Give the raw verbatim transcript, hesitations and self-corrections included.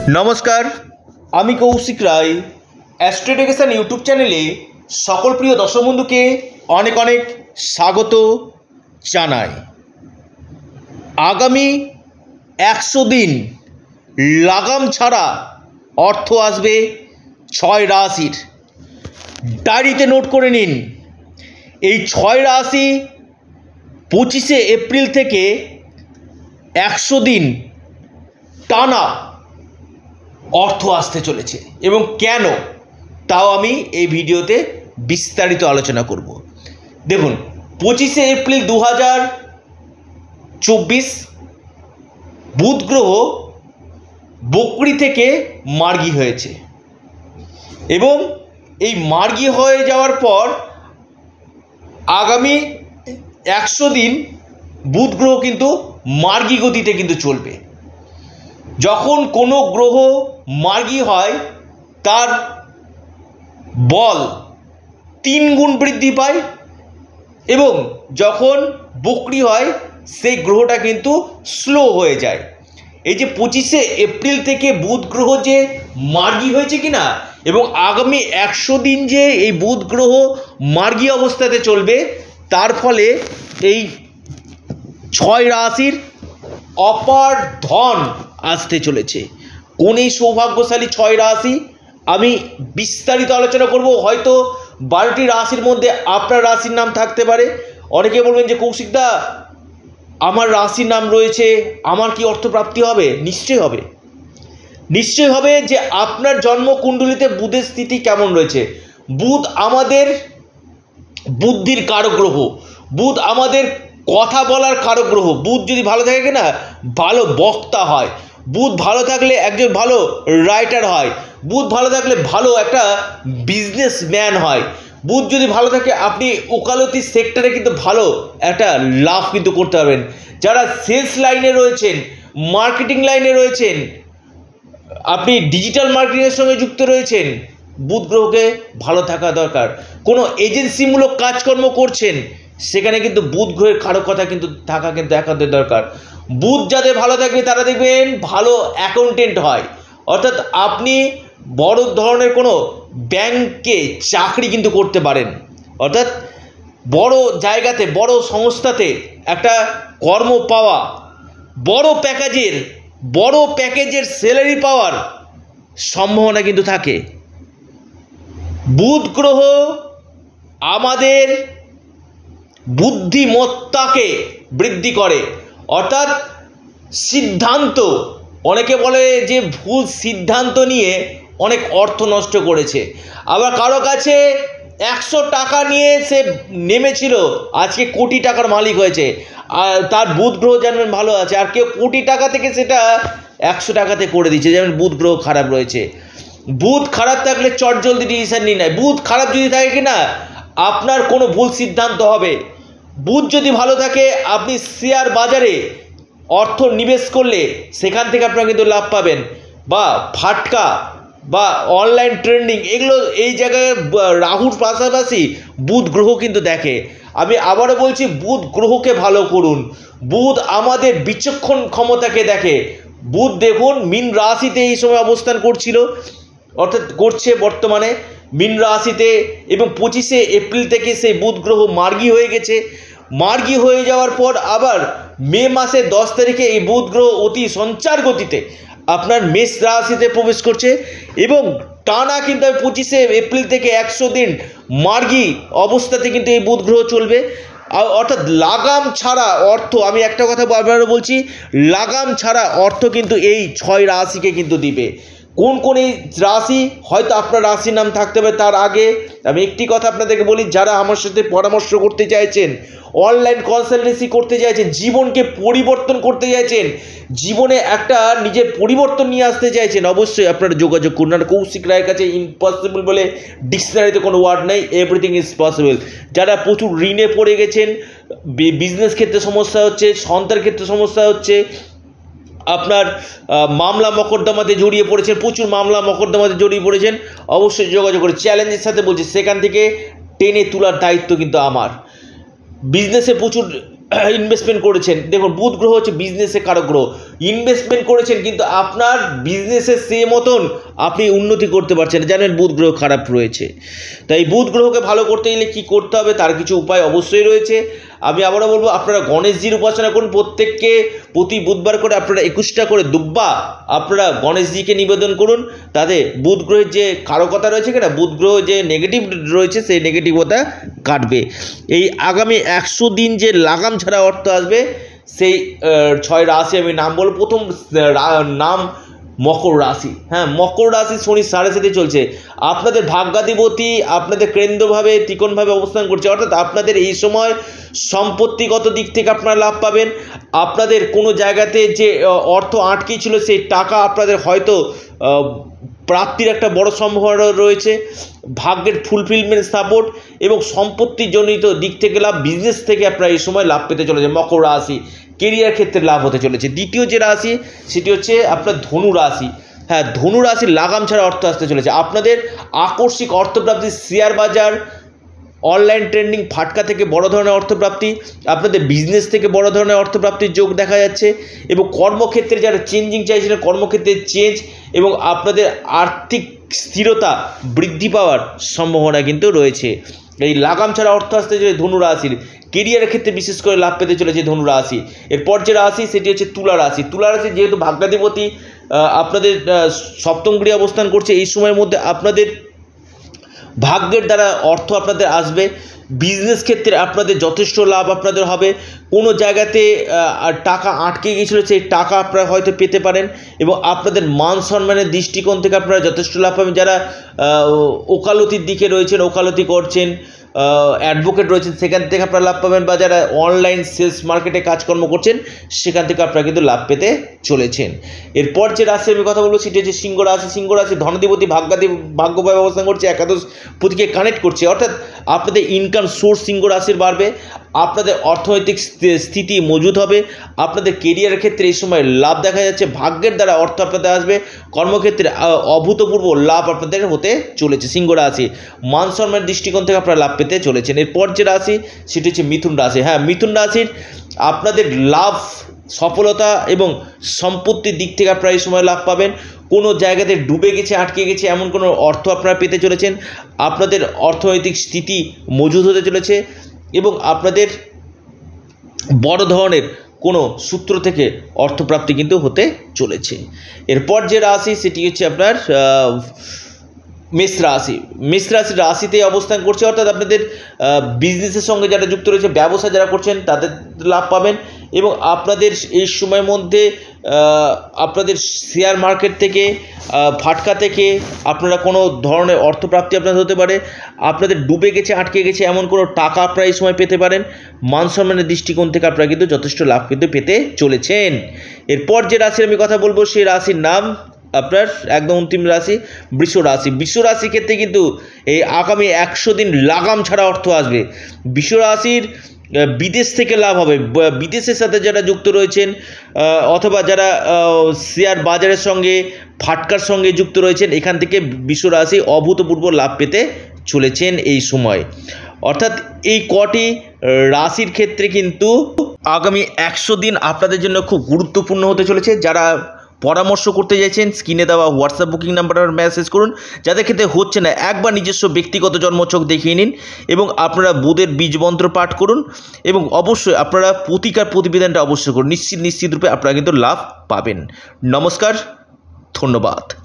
নমস্কার, আমি Koushik Roy. Astro education YouTube চ্যানেলে সকল প্রিয় দর্শক বন্ধুকে অনেক অনেক স্বাগত জানাই। আগামী একশো দিন লাগাম ছাড়া অর্থ আসবে ছয় রাশির। ডায়েরিতে নোট করে নিন, এই ছয় রাশি পঁচিশে এপ্রিল থেকে একশো দিন টানা অর্থ আসতে চলেছে এবং কেন, তাও আমি এই ভিডিওতে বিস্তারিত আলোচনা করব। দেখুন, পঁচিশে এপ্রিল দু হাজার চব্বিশ বুধ গ্রহ বকরি থেকে মার্গী হয়েছে এবং এই মার্গী হয়ে যাওয়ার পর আগামী একশো দিন বুধ গ্রহ কিন্তু মার্গী গতিতে কিন্তু চলবে। যখন কোনো গ্রহ মার্গী হয় তার বল তিন গুণ বৃদ্ধি পায় এবং যখন বকরি হয় সেই গ্রহটা কিন্তু স্লো হয়ে যায়। এই যে পঁচিশে এপ্রিল থেকে বুধ গ্রহ যে মার্গী হয়েছে কিনা এবং আগামী একশো দিন যে এই বুধ গ্রহ মার্গী অবস্থাতে চলবে, তার ফলে এই ছয় রাশির অপার ধন আসতে চলেছে। কোন এই সৌভাগ্যশালী ছয় রাশি আমি বিস্তারিত আলোচনা করব। হয়তো বারোটি রাশির মধ্যে আপনার রাশির নাম থাকতে পারে। অনেকে বলবেন যে কৌশিকদা, আমার রাশির নাম রয়েছে, আমার কি অর্থপ্রাপ্তি হবে? নিশ্চয়ই হবে, নিশ্চয়ই হবে। যে আপনার জন্মকুণ্ডলিতে বুধের স্থিতি কেমন রয়েছে। বুধ আমাদের বুদ্ধির কারক গ্রহ, বুধ আমাদের কথা বলার কারক গ্রহ। বুধ যদি ভালো থাকে না, ভালো বক্তা হয়। বুধ ভালো থাকলে একজন ভালো রাইটার হয়। বুধ ভালো থাকলে ভালো একটা বিজনেসম্যান হয়। বুধ যদি ভালো থাকে, আপনি ওকালতি সেক্টরে কিন্তু ভালো একটা লাভ কিন্তু করতে পারবেন। যারা সেলস লাইনে রয়েছেন, মার্কেটিং লাইনে রয়েছেন, আপনি ডিজিটাল মার্কেটিংয়ের সঙ্গে যুক্ত রয়েছেন, বুধ গ্রহকে ভালো থাকা দরকার। কোনো এজেন্সিমূলক কাজকর্ম করছেন, সেখানে কিন্তু বুধ গ্রহের কারকতা কিন্তু থাকা কিন্তু একান্ত দরকার। বুধ যাদের ভালো থাকবে তারা দেখবেন ভালো অ্যাকাউন্টেন্ট হয়, অর্থাৎ আপনি বড় ধরনের কোনো ব্যাংকে চাকরি কিন্তু করতে পারেন, অর্থাৎ বড় জায়গাতে বড় সংস্থাতে একটা কর্ম পাওয়া, বড় প্যাকেজের বড় প্যাকেজের স্যালারি পাওয়ার সম্ভাবনা কিন্তু থাকে। বুধ গ্রহ আমাদের বুদ্ধিমত্তাকে বৃদ্ধি করে, অর্থাৎ সিদ্ধান্ত, অনেকে বলে যে ভুল সিদ্ধান্ত নিয়ে অনেক অর্থ নষ্ট করেছে। আবার কারো কাছে একশো টাকা নিয়ে সে নেমেছিল, আজকে কোটি টাকার মালিক হয়েছে, আর তার বুধ গ্রহ যেমন ভালো আছে। আর কেউ কোটি টাকা থেকে সেটা একশো টাকাতে করে দিচ্ছে, যেমন বুধ গ্রহ খারাপ রয়েছে। বুধ খারাপ থাকলে চটজলদি ডিসিশন নিয়ে নেয়। বুধ খারাপ যদি থাকে কিনা, আপনার কোনো ভুল সিদ্ধান্ত হবে। বুধ যদি ভালো থাকে, আপনি শেয়ার বাজারে অর্থ নিবেশ করলে সেখান থেকে আপনারা কিন্তু লাভ পাবেন, বা ফাটকা বা অনলাইন ট্রেন্ডিং, এগুলো এই জায়গায় রাহুর পাশাপাশি বুধ গ্রহ কিন্তু দেখে। আমি আবারও বলছি, বুধ গ্রহকে ভালো করুন। বুধ আমাদের বিচক্ষণ ক্ষমতাকে দেখে। বুধ দেখুন মীন রাশিতে এই সময় অবস্থান করছিল, অর্থাৎ করছে বর্তমানে মীন রাশিতে, এবং পঁচিশে এপ্রিল থেকে সেই বুধ গ্রহ মার্গী হয়ে গেছে। মার্গী হয়ে যাওয়ার পর আবার মে মাসের দশ তারিখে এই বুধ গ্রহ অতি সঞ্চার গতিতে আপনার মেষ রাশিতে প্রবেশ করছে এবং টানা কিন্তু পঁচিশে এপ্রিল থেকে একশো দিন মার্গী অবস্থাতে কিন্তু এই বুধ গ্রহ চলবে। অর্থাৎ লাগাম ছাড়া অর্থ, আমি একটা কথা বারবার বলছি, লাগাম ছাড়া অর্থ কিন্তু এই ছয় রাশিকে কিন্তু দিবে। কোন কোন এই রাশি, হয়তো আপনার রাশির নাম থাকতে হবে। তার আগে আমি একটি কথা আপনাদেরকে বলি, যারা আমার সাথে পরামর্শ করতে চাইছেন, অনলাইন কনসালটেন্সি করতে চাইছেন, জীবনকে পরিবর্তন করতে চাইছেন, জীবনে একটা নিজের পরিবর্তন নিয়ে আসতে চাইছেন, অবশ্যই আপনারা যোগাযোগ করুন। আর কৌশিক রায়ের কাছে ইম্পসিবল বলে ডিকশনারিতে কোনো ওয়ার্ড নেই, এভরিথিং ইজ পসিবল। যারা প্রচুর ঋণে পড়ে গেছেন, বিজনেস ক্ষেত্রে সমস্যা হচ্ছে, সন্তানের ক্ষেত্রে সমস্যা হচ্ছে, আপনার মামলা মকদ্দমাতে জড়িয়ে পড়েছেন, প্রচুর মামলা মকদ্দমাতে জড়িয়ে পড়েছেন, অবশ্যই যোগাযোগ করে। চ্যালেঞ্জের সাথে বলছি, সেখান থেকে টেনে তোলার দায়িত্ব কিন্তু আমার। বিজনেসে প্রচুর ইনভেস্টমেন্ট করেছেন, দেখুন বুধ গ্রহ হচ্ছে বিজনেসের কারক গ্রহ, ইনভেস্টমেন্ট করেছেন কিন্তু আপনার বিজনেসের সে মতন আপনি উন্নতি করতে পারছেন, জানেন বুধ গ্রহ খারাপ রয়েছে। তাই বুধ গ্রহকে ভালো করতে গেলে কী করতে হবে তার কিছু উপায় অবশ্যই রয়েছে। আমি আবারও বলবো আপনারা গণেশজির উপাসনা করুন, প্রত্যেককে প্রতি বুধবার করে আপনারা একুশটা করে দুব্বা আপনারা গণেশজিকে নিবেদন করুন, তাতে বুধ গ্রহের যে কারকতা রয়েছে কিনা, বুধ গ্রহ যে নেগেটিভ রয়েছে সেই নেগেটিভতা কাটবে। এই আগামী একশো দিন যে লাগাম ছাড়া অর্থ আসবে সেই ছয় রাশি আমি নাম বলবো। প্রথম নাম মকর রাশি। হ্যাঁ, মকর রাশি শনি সাড়ে সাথে চলছে, আপনাদের ভাগ্যাধিপতি আপনাদের কেন্দ্রভাবে ত্রিকোণভাবে অবস্থান করছে, অর্থাৎ আপনাদের এই সময় সম্পত্তিগত দিক থেকে আপনারা লাভ পাবেন। আপনাদের কোনো জায়গাতে যে অর্থ আটকে ছিল সেই টাকা আপনাদের হয়তো প্রাপ্তির একটা বড় সম্ভাবনা রয়েছে, ভাগ্যের ফুলফিলমেন্ট সাপোর্ট এবং সম্পত্তিজনিত দিক থেকে লাভ, বিজনেস থেকে আপনারা এই সময় লাভ পেতে চলেছে মকর রাশি। কেরিয়ার ক্ষেত্রে লাভ হতে চলেছে। দ্বিতীয় যে রাশি সেটি হচ্ছে আপনার ধনু রাশি। হ্যাঁ, ধনু রাশির লাগাম ছাড়া অর্থ আসতে চলেছে, আপনাদের আকস্মিক অর্থপ্রাপ্তি, শেয়ার বাজার, অনলাইন ট্রেন্ডিং ফাটকা থেকে বড় ধরনের অর্থপ্রাপ্তি, আপনাদের বিজনেস থেকে বড় ধরনের অর্থপ্রাপ্তির যোগ দেখা যাচ্ছে এবং কর্মক্ষেত্রে যারা চেঞ্জিং চাইছিলেন কর্মক্ষেত্রে চেঞ্জ এবং আপনাদের আর্থিক স্থিরতা বৃদ্ধি পাওয়ার সম্ভাবনা কিন্তু রয়েছে। এই লাগাম ছাড়া অর্থ আসতে চলে ধনু রাশির। কেরিয়ারের ক্ষেত্রে বিশেষ করে লাভ পেতে চলেছে ধনু রাশি। এরপর যে রাশি সেটি হচ্ছে তুলা রাশি। তুলা রাশি যেহেতু ভাগ্যাধিপতি আপনাদের সপ্তম গৃহে অবস্থান করছে, এই সময়ের মধ্যে আপনাদের ভাগ্যের দ্বারা অর্থ আপনাদের আসবে, বিজনেস ক্ষেত্রে আপনাদের যথেষ্ট লাভ আপনাদের হবে। কোনো জায়গাতে টাকা আটকে গিয়েছিল সেই টাকা আপনারা হয়তো পেতে পারেন এবং আপনাদের মান সম্মানের দৃষ্টিকোণ থেকে আপনারা যথেষ্ট লাভ পাবেন। যারা ওকালতির দিকে রয়েছেন, ওকালতি করছেন, অ্যাডভোকেট রয়েছেন, সেখান থেকে আপনারা লাভ পাবেন, বা যারা অনলাইন সেলস মার্কেটে কাজকর্ম করছেন সেখান থেকে আপনারা কিন্তু লাভ পেতে চলেছেন। এরপর যে রাশি আমি কথা বলবো সেটি হচ্ছে সিংহ রাশি। সিংহ রাশি ধনাধিপতি ভাগ্যাধিপ ভাগ্যভাবে অবস্থান করছে, একাদশ প্রতীকে কানেক্ট করছে, অর্থাৎ আপনাদের ইনকাম সোর্স সিংহ রাশির বাড়বে, আপনাদের অর্থনৈতিক স্থিতি মজুদ হবে, আপনাদের কেরিয়ারের ক্ষেত্রে এই সময় লাভ দেখা যাচ্ছে, ভাগ্যের দ্বারা অর্থ আপনাদের আসবে, কর্মক্ষেত্রে অভূতপূর্ব লাভ আপনাদের হতে চলেছে সিংহ রাশি। মান সম্মানের দৃষ্টিকোণ থেকে আপনারা লাভ পেতে চলেছেন। এরপর যে রাশি সেটি হচ্ছে মিথুন রাশি। হ্যাঁ, মিথুন রাশির আপনাদের লাভ, সফলতা এবং সম্পত্তির দিক থেকে আপনারা এই সময় লাভ পাবেন। কোনো জায়গাতে ডুবে গেছে, আটকে গেছে এমন কোনো অর্থ আপনারা পেতে চলেছেন, আপনাদের অর্থনৈতিক স্থিতি মজুদ হতে চলেছে এবং আপনাদের বড় ধরনের কোনো সূত্র থেকে অর্থপ্রাপ্তি কিন্তু হতে চলেছে। এরপর যে রাশি সেটি হচ্ছে আপনার মেষ রাশি। মেষ রাশির রাশিতে অবস্থান করছে, অর্থাৎ আপনাদের বিজনেসের সঙ্গে যারা যুক্ত রয়েছে, ব্যবসা যারা করছেন তাদের লাভ পাবেন এবং আপনাদের এই সময়ের মধ্যে আপনাদের শেয়ার মার্কেট থেকে ফাটকা থেকে আপনারা কোনো ধরনের অর্থপ্রাপ্তি আপনাদের হতে পারে, আপনাদের ডুবে গেছে, আটকে গেছে এমন কোনো টাকা আপনারা এই সময় পেতে পারেন, মান সম্মানের দৃষ্টিকোণ থেকে আপনারা কিন্তু যথেষ্ট লাভ কিন্তু পেতে চলেছেন। এরপর যে রাশির আমি কথা বলবো সেই রাশির নাম আপনার একদম অন্তিম রাশি বৃষ রাশি। বৃষ রাশির ক্ষেত্রে কিন্তু এই আগামী একশো দিন লাগাম ছাড়া অর্থ আসবে। বৃষ রাশির বিদেশ থেকে লাভ হবে, বিদেশের সাথে যারা যুক্ত রয়েছেন অথবা যারা শেয়ার বাজারের সঙ্গে ফাটকার সঙ্গে যুক্ত রয়েছেন, এখান থেকে বৃষ রাশি অভূতপূর্ব লাভ পেতে চলেছেন এই সময়। অর্থাৎ এই কটি রাশির ক্ষেত্রে কিন্তু আগামী একশো দিন আপনাদের জন্য খুব গুরুত্বপূর্ণ হতে চলেছে। যারা পরামর্শ করতে চাইছেন স্ক্রিনে দেওয়া হোয়াটসঅ্যাপ বুকিং নাম্বারে মেসেজ করুন। যাদের ক্ষেত্রে হচ্ছে না একবার নিজস্ব ব্যক্তিগত জন্মছক দেখিয়ে নিন এবং আপনারা বুধের বীজমন্ত্র পাঠ করুন এবং অবশ্যই আপনারা প্রতিকার প্রতিবেদনটা অবশ্যই করুন। নিশ্চিত নিশ্চিত রূপে আপনারা কিন্তু লাভ পাবেন। নমস্কার, ধন্যবাদ।